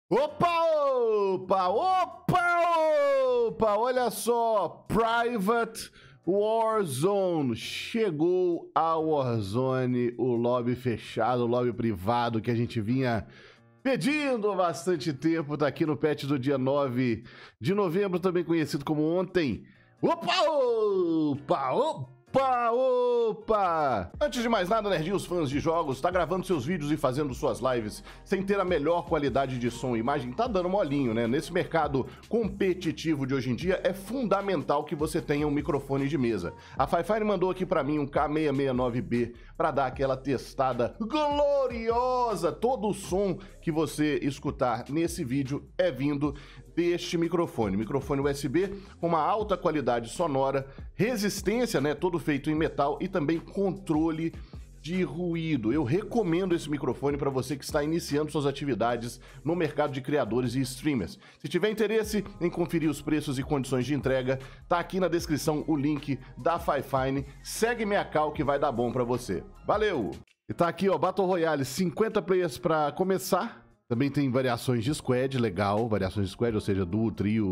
Opa, opa, opa, opa, olha só, Private Warzone, chegou a Warzone, o lobby fechado, o lobby privado que a gente vinha pedindo há bastante tempo, tá aqui no patch do dia 9 de novembro, também conhecido como ontem. Opa, opa, opa! Opa, opa! Antes de mais nada, nerdinhos fãs de jogos, tá gravando seus vídeos e fazendo suas lives sem ter a melhor qualidade de som e imagem, tá dando molinho, né? Nesse mercado competitivo de hoje em dia, é fundamental que você tenha um microfone de mesa. A Fi-Fine mandou aqui pra mim um K669B pra dar aquela testada gloriosa. Todo o som que você escutar nesse vídeo é vindo deste microfone USB com uma alta qualidade sonora, resistência, né, todo feito em metal e também controle de ruído. Eu recomendo esse microfone para você que está iniciando suas atividades no mercado de criadores e streamers. Se tiver interesse em conferir os preços e condições de entrega, tá aqui na descrição o link da Fi-Fine. Segue minha call que vai dar bom para você. Valeu! E tá aqui, ó, Battle Royale, 50 players para começar. Também tem variações de squad, legal, variações de squad, ou seja, duo, trio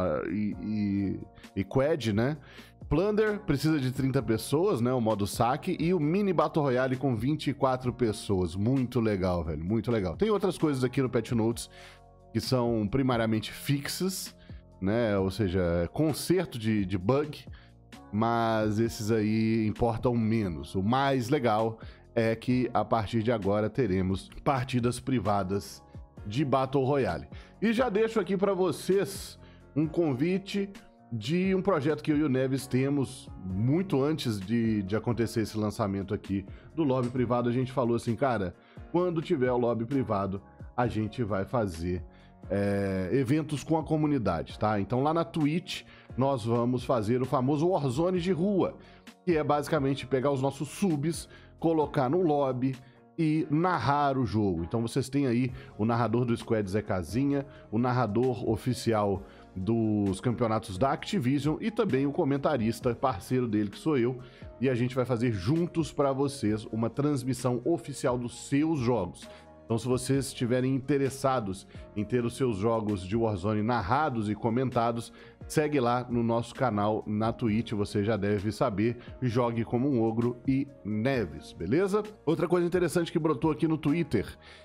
e quad, né? Plunder precisa de 30 pessoas, né? O modo saque. E o mini Battle Royale com 24 pessoas. Muito legal, velho, muito legal. Tem outras coisas aqui no Patch Notes que são primariamente fixes, né? Ou seja, conserto de bug, mas esses aí importam menos. O mais legal é que a partir de agora teremos partidas privadas de Battle Royale. E já deixo aqui para vocês um convite de um projeto que eu e o Neves temos muito antes de acontecer esse lançamento aqui do lobby privado. A gente falou assim, cara, quando tiver o lobby privado, a gente vai fazer eventos com a comunidade, tá? Então lá na Twitch nós vamos fazer o famoso Warzone de rua, que é basicamente pegar os nossos subs, colocar no lobby e narrar o jogo. Então vocês têm aí o narrador do Squad Zé Casinha, o narrador oficial dos campeonatos da Activision e também o comentarista parceiro dele, que sou eu, e a gente vai fazer juntos para vocês uma transmissão oficial dos seus jogos. Então, se vocês estiverem interessados em ter os seus jogos de Warzone narrados e comentados, segue lá no nosso canal na Twitch, você já deve saber, Jogue Como um Ogro e Neves, beleza? Outra coisa interessante que brotou aqui no Twitter,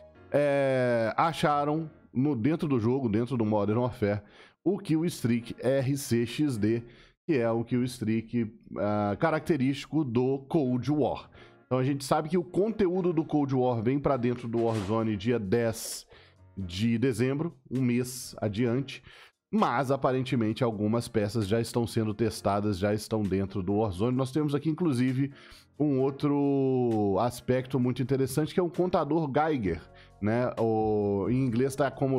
acharam dentro do jogo, dentro do Modern Warfare, o Killstreak RCXD, que é o Killstreak característico do Cold War. Então a gente sabe que o conteúdo do Cold War vem para dentro do Warzone dia 10 de dezembro, um mês adiante, mas aparentemente algumas peças já estão sendo testadas, já estão dentro do Warzone. Nós temos aqui inclusive um outro aspecto muito interessante, que é o contador Geiger, né? Em inglês está como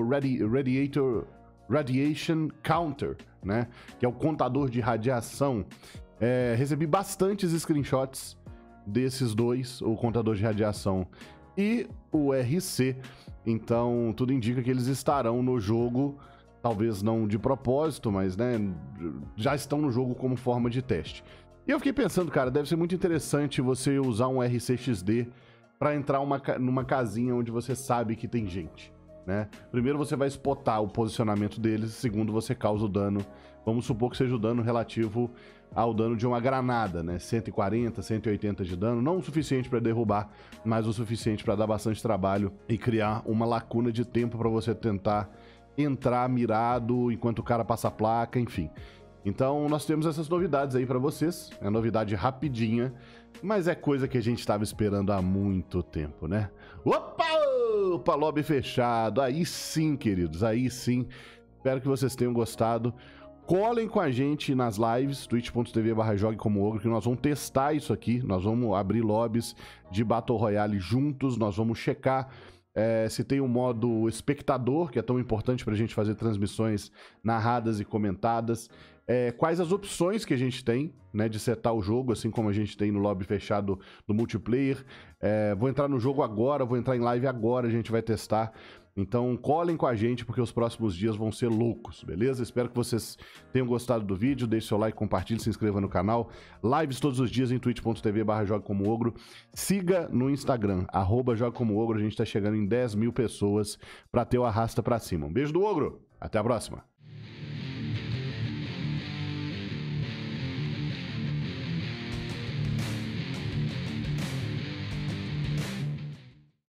Radiation Counter, né? Que é o contador de radiação. Recebi bastantes screenshots desses dois, o contador de radiação e o RC, então tudo indica que eles estarão no jogo, talvez não de propósito, mas né, já estão no jogo como forma de teste. E eu fiquei pensando, cara, deve ser muito interessante você usar um RCXD para entrar numa casinha onde você sabe que tem gente, né? Primeiro você vai spotar o posicionamento deles, segundo você causa o dano, vamos supor que seja o dano relativo ao dano de uma granada, né? 140, 180 de dano, não o suficiente para derrubar, mas o suficiente para dar bastante trabalho e criar uma lacuna de tempo para você tentar entrar mirado enquanto o cara passa a placa, enfim. Então nós temos essas novidades aí para vocês, é novidade rapidinha, mas é coisa que a gente estava esperando há muito tempo, né? Opa, opa, lobby fechado, aí sim, queridos, aí sim. Espero que vocês tenham gostado. Colhem com a gente nas lives, twitch.tv/jogue como ogro, que nós vamos testar isso aqui, nós vamos abrir lobbies de Battle Royale juntos, nós vamos checar se tem o modo espectador, que é tão importante pra gente fazer transmissões narradas e comentadas, quais as opções que a gente tem, né, de setar o jogo, assim como a gente tem no lobby fechado do multiplayer. Vou entrar no jogo agora, vou entrar em live agora, a gente vai testar. Então colhem com a gente porque os próximos dias vão ser loucos, beleza? Espero que vocês tenham gostado do vídeo, deixe seu like, compartilhe, se inscreva no canal. Lives todos os dias em twitch.tv/jogacomoogro. Siga no Instagram, @jogacomoogro. A gente tá chegando em 10 mil pessoas pra ter o arrasta pra cima. Um beijo do Ogro, até a próxima.